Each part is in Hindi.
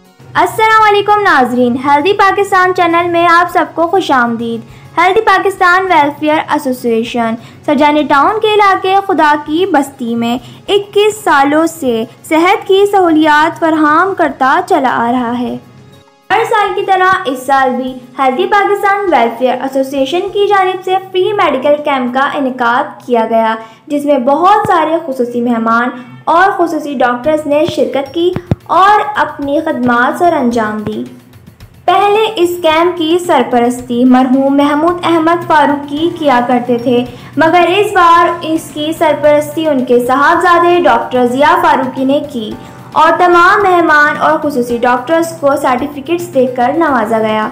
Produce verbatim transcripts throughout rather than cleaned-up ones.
अस्सलाम वालेकुम नाजरीन, हेल्दी पाकिस्तान चैनल में आप सबको खुशामदीद। Healthy Pakistan welfare association Surjani town के इलाके खुदा की बस्ती में इक्कीस सालों से सेहत की सहूलियात फराहम करता चला आ रहा है। हर साल की तरह इस साल भी हेल्दी पाकिस्तान वेलफेयर एसोसिएशन की जानिब से फ्री मेडिकल कैंप का इनेकाद किया गया, जिसमें बहुत सारे खुसूसी मेहमान और खुसूसी डॉक्टर्स ने शिरकत की और अपनी खदमात सर अंजाम दी। पहले इस कैंप की सरपरस्ती मरहूम महमूद अहमद फारूकी किया करते थे, मगर इस बार इसकी सरपरस्ती उनके साहबजादे डॉक्टर ज़िया फारूकी ने की और तमाम मेहमान और खुसूसी डॉक्टर्स को सर्टिफिकेट्स देकर नवाजा गया।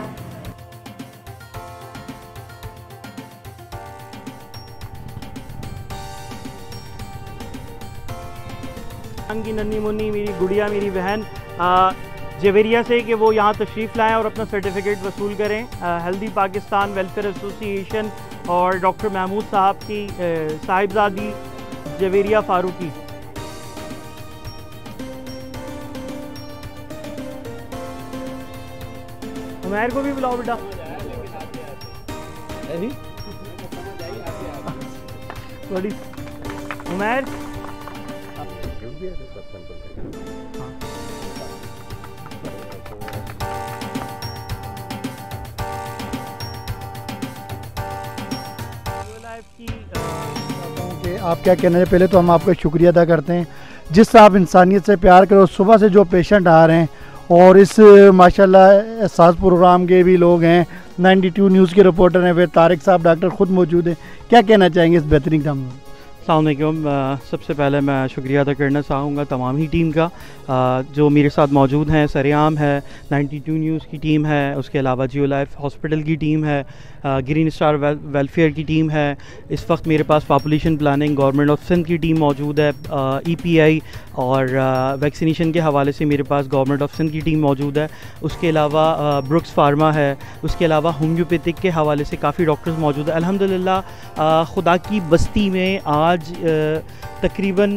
की नन्ही मुन्नी मेरी गुड़िया, मेरी बहन जवेरिया से कि वो यहाँ तशरीफ़ लाएँ और अपना सर्टिफिकेट वसूल करें। हेल्दी पाकिस्तान वेलफेयर एसोसिएशन और डॉक्टर महमूद साहब की साहिबजादी जवेरिया फारूकी। उमैर को भी बुलाओ बेटा। बड़ी उमैर आप क्या कहना है? पहले तो हम आपका शुक्रिया अदा करते हैं जिस तरह आप इंसानियत से प्यार करो। सुबह से जो पेशेंट आ रहे हैं और इस माशाल्लाह एहसास प्रोग्राम के भी लोग हैं, बानवे न्यूज़ के रिपोर्टर हैं, फिर तारिक साहब डॉक्टर ख़ुद मौजूद हैं। क्या कहना चाहेंगे इस बेहतरीन काम में? अस्सलाम वालेकुम। सबसे पहले मैं शुक्रिया अदा करना चाहूँगा तमाम ही टीम का जो मेरे साथ मौजूद हैं। सरेआम है, बानवे न्यूज़ की टीम है, उसके अलावा जियो लाइफ हॉस्पिटल की टीम है, ग्रीन स्टार वेल, वेलफेयर की टीम है। इस वक्त मेरे पास population planning government of Sindh की टीम मौजूद है। ईपीआई और वैक्सीनेशन के हवाले से मेरे पास गवर्नमेंट ऑफ सिंध की टीम मौजूद है। उसके अलावा ब्रुक्स फार्मा है। उसके अलावा होम्योपैथिक के हवाले से काफ़ी डॉक्टर्स मौजूद है। अल्हम्दुलिल्लाह खुदा की बस्ती में आज तकरीबन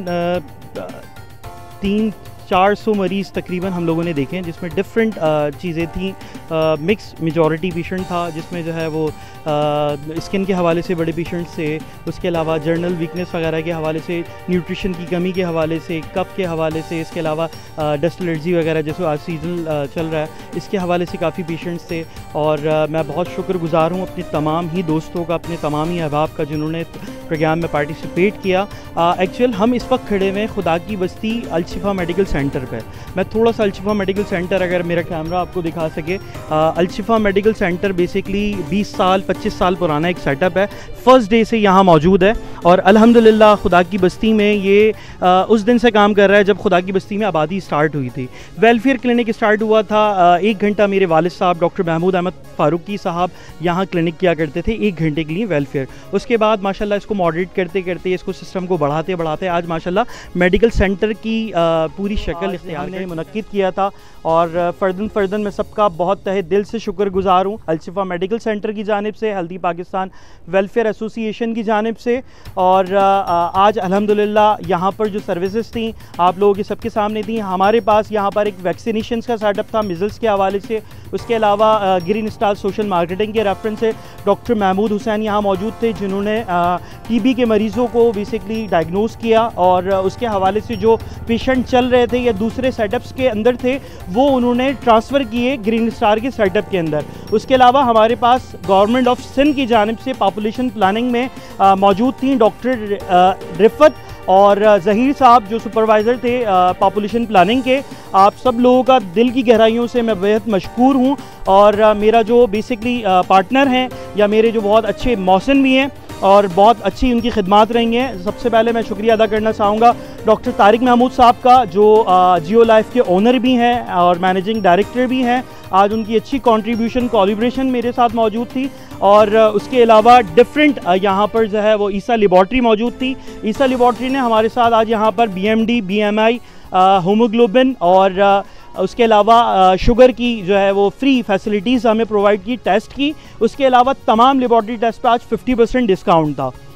तीन चार सौ मरीज़ तकरीबन हम लोगों ने देखे हैं, जिसमें डिफरेंट चीज़ें थी। मिक्स मेजॉरिटी पेशेंट था, जिसमें जो है वो स्किन के हवाले से बड़े पेशेंट्स थे। उसके अलावा जर्नल वीकनेस वगैरह के हवाले से, न्यूट्रिशन की कमी के हवाले से, कफ के हवाले से, इसके अलावा डस्ट एलर्जी वगैरह जैसे आज सीज़न चल रहा है, इसके हवाले से काफ़ी पेशेंट्स थे। और मैं बहुत शुक्रगुज़ार हूँ अपने तमाम ही दोस्तों का, अपने तमाम ही अहबाब का जिन्होंने प्रोग्राम में पार्टिसिपेट किया। एक्चुअल हम इस वक्त खड़े हुए खुदा की बस्ती अलशिफा मेडिकल सेंटर पे। मैं थोड़ा सा अलशिफा मेडिकल सेंटर, अगर मेरा कैमरा आपको दिखा सके, अलशिफा मेडिकल सेंटर बेसिकली बीस साल पच्चीस साल पुराना एक सेटअप है। फ़र्स्ट डे से यहाँ मौजूद है और अल्हम्दुलिल्लाह खुदा की बस्ती में ये आ, उस दिन से काम कर रहा है जब खुदा की बस्ती में आबादी स्टार्ट हुई थी। वेलफेयर क्लिनिक स्टार्ट हुआ था। आ, एक घंटा मेरे वालिद साहब डॉक्टर महमूद अहमद फारूकी साहब यहाँ क्लिनिक किया करते थे, एक घंटे के लिए वेलफेयर। उसके बाद माशाल्लाह इसको मॉडरेट करते करते, इसको सिस्टम को बढ़ाते बढ़ाते आज माशाल्लाह मेडिकल सेंटर की आ, पूरी शक्ल इख्तियार ने मुनक्किद किया था। और फ़र्दन फ़र्दन मैं सबका बहुत तहे दिल से शुक्रगुज़ार हूँ अलशिफा मेडिकल सेंटर की जानिब से, हेल्दी पाकिस्तान वेलफेयर एसोसिएशन की जानिब से। और आज अल्हम्दुलिल्लाह यहाँ पर जो सर्विसेज थी आप लोगों के सबके सामने थी। हमारे पास यहाँ पर एक वैक्सीनेशन का सेटअप था मिज़ल्स के हवाले से। उसके अलावा ग्रीन स्टार सोशल मार्केटिंग के रेफरेंस से डॉक्टर महमूद हुसैन यहाँ मौजूद थे, जिन्होंने टीबी के मरीज़ों को बेसिकली डायग्नोस किया और उसके हवाले से जो पेशेंट चल रहे थे या दूसरे सेटअप्स के अंदर थे वो उन्होंने ट्रांसफ़र किए ग्रीन स्टार के सेटअप के अंदर। उसके अलावा हमारे पास गवर्नमेंट ऑफ सिंध की जानिब से पॉपुलेशन प्लानिंग में मौजूद थी डॉक्टर रिफत और ज़हीर साहब जो सुपरवाइज़र थे पॉपुलेशन प्लानिंग के। आप सब लोगों का दिल की गहराइयों से मैं बेहद मशकूर हूँ। और मेरा जो बेसिकली पार्टनर हैं या मेरे जो बहुत अच्छे मौसन भी हैं और बहुत अच्छी उनकी खिदमात रही हैं। सबसे पहले मैं शुक्रिया अदा करना चाहूँगा डॉक्टर तारिक महमूद साहब का, जो जियो लाइफ के ओनर भी हैं और मैनेजिंग डायरेक्टर भी हैं। आज उनकी अच्छी कंट्रीब्यूशन कोलैबोरेशन मेरे साथ मौजूद थी। और उसके अलावा डिफरेंट यहाँ पर जो है वो ईसा लेबॉर्ट्री मौजूद थी। ईसा लेबॉर्ट्री ने हमारे साथ आज यहाँ पर B M D, B M I, haemoglobin और उसके अलावा शुगर की जो है वो फ्री फैसिलिटीज़ हमें प्रोवाइड की, टेस्ट की। उसके अलावा तमाम लेबॉर्ट्री टेस्ट पे आज फिफ्टी परसेंट डिस्काउंट था।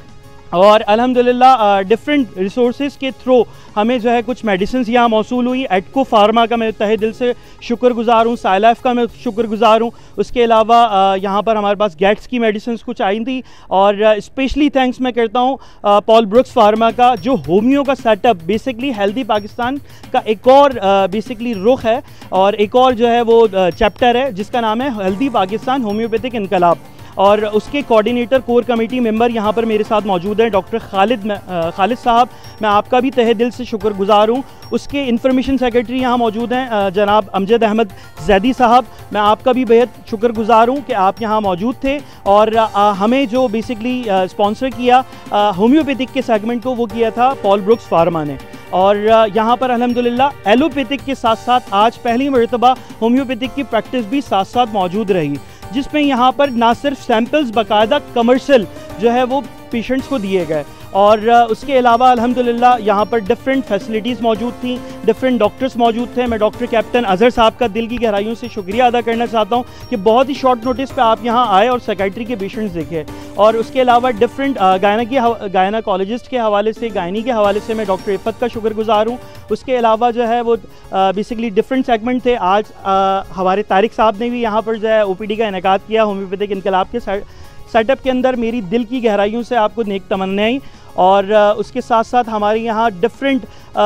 और अल्हम्दुलिल्लाह डिफरेंट रिसोर्सेज के थ्रू हमें जो है कुछ मेडिसिन यहाँ मौसूल हुई। एटको फार्मा का मैं तहे दिल से शुक्रगुजार हूँ, साइलाइफ का मैं शुक्रगुजार हूँ। उसके अलावा यहाँ पर हमारे पास गेट्स की मेडिसिन कुछ आई थी, और स्पेशली थैंक्स मैं करता हूँ पॉल ब्रुक्स फार्मा का, जो होम्यो का सेटअप बेसिकली हेल्दी पाकिस्तान का एक और बेसिकली रुख है, और एक और जो है वो चैप्टर है जिसका नाम है हेल्दी पाकिस्तान होम्योपैथिक इनकलाब। और उसके कोऑर्डिनेटर कोर कमेटी मेंबर यहाँ पर मेरे साथ मौजूद हैं डॉक्टर खालिद खालिद साहब, मैं आपका भी तहे दिल से शुक्रगुजार हूँ। उसके इंफॉर्मेशन सेक्रेटरी यहाँ मौजूद हैं जनाब अमजद अहमद जैदी साहब, मैं आपका भी बेहद शुक्रगुजार हूँ कि आप यहाँ मौजूद थे, और आ, हमें जो बेसिकली स्पॉन्सर किया होम्योपैथिक के सेगमेंट को वो किया था पॉल ब्रुक्स फार्मा ने। और यहाँ पर अल्हम्दुलिल्लाह एलोपैथिक के साथ साथ आज पहली मरतबा होम्योपैथिक की प्रैक्टिस भी साथ साथ मौजूद रही, जिसमें यहाँ पर ना सिर्फ सैंपल्स बाकायदा कमर्शियल जो है वो पेशेंट्स को दिए गए, और उसके अलावा अल्हम्दुलिल्लाह यहाँ पर डिफरेंट फैसिलिटीज़ मौजूद थी, डिफरेंट डॉक्टर्स मौजूद थे। मैं डॉक्टर कैप्टन अजहर साहब का दिल की गहराइयों से शुक्रिया अदा करना चाहता हूँ कि बहुत ही शॉर्ट नोटिस पे आप यहाँ आए और साइकेट्री के पेशेंट्स देखे। और उसके अलावा डिफरेंट गायना की गायनाकोलॉजिस्ट के हवाले से, गायनी के हवाले से मैं डॉक्टर इफ़त का शुक्रगुजार हूँ। उसके अलावा जो है वो बेसिकली डिफरेंट सेगमेंट थे। आज आ, हमारे तारिक साहब ने भी यहाँ पर जो है ओ पी डी का इनेकाद किया होम्योपैथिक इनकलाब के सेटअप के अंदर। मेरी दिल की गहराइयों से आपको नेक तमन्नाएं। और उसके साथ साथ हमारे यहाँ डिफरेंट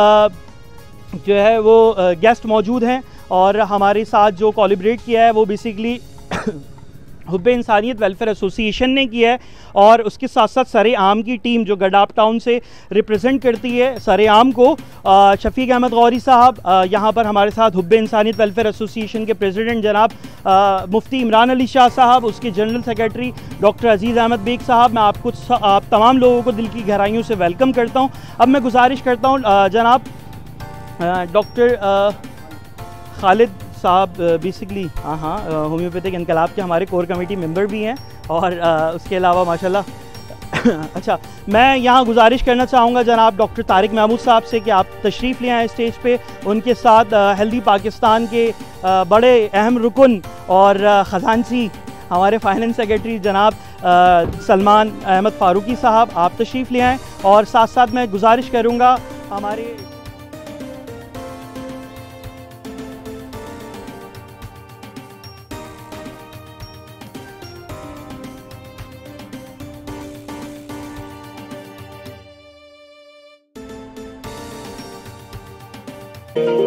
जो है वो गेस्ट मौजूद हैं, और हमारे साथ जो कोलैबोरेट किया है वो बेसिकली हुब्बे इंसानियत वेलफेयर एसोसिएशन ने किया है, और उसके साथ साथ सरे आम की टीम जो गडाप टाउन से रिप्रेजेंट करती है सरे आम को, शफीक अहमद गौरी साहब यहाँ पर हमारे साथ, हुब्बे इंसानियत वेलफेयर एसोसिएशन के प्रेसिडेंट जनाब आ, मुफ्ती इमरान अली शाह साहब, उसके general secretary doctor Aziz Ahmed Baig साहब, मैं आपको आप तमाम लोगों को दिल की गहराइयों से वेलकम करता हूँ। अब मैं गुजारिश करता हूँ जनाब डॉक्टर खालिद साहब बेसिकली हाँ हाँ होम्योपैथिक इनकलाब के हमारे कोर कमेटी मेंबर भी हैं, और आ, उसके अलावा माशाल्लाह अच्छा, मैं यहाँ गुजारिश करना चाहूँगा जनाब डॉक्टर तारिक महमूद साहब से कि आप तशरीफ़ ले आएँ स्टेज पे। उनके साथ हेल्दी पाकिस्तान के आ, बड़े अहम रुकन और ख़जानची हमारे फाइनेंस सेक्रेटरी जनाब सलमान अहमद फ़ारूकी साहब, आप तशरीफ़ ले आएँ। और साथ साथ मैं गुजारिश करूँगा हमारे Thank you.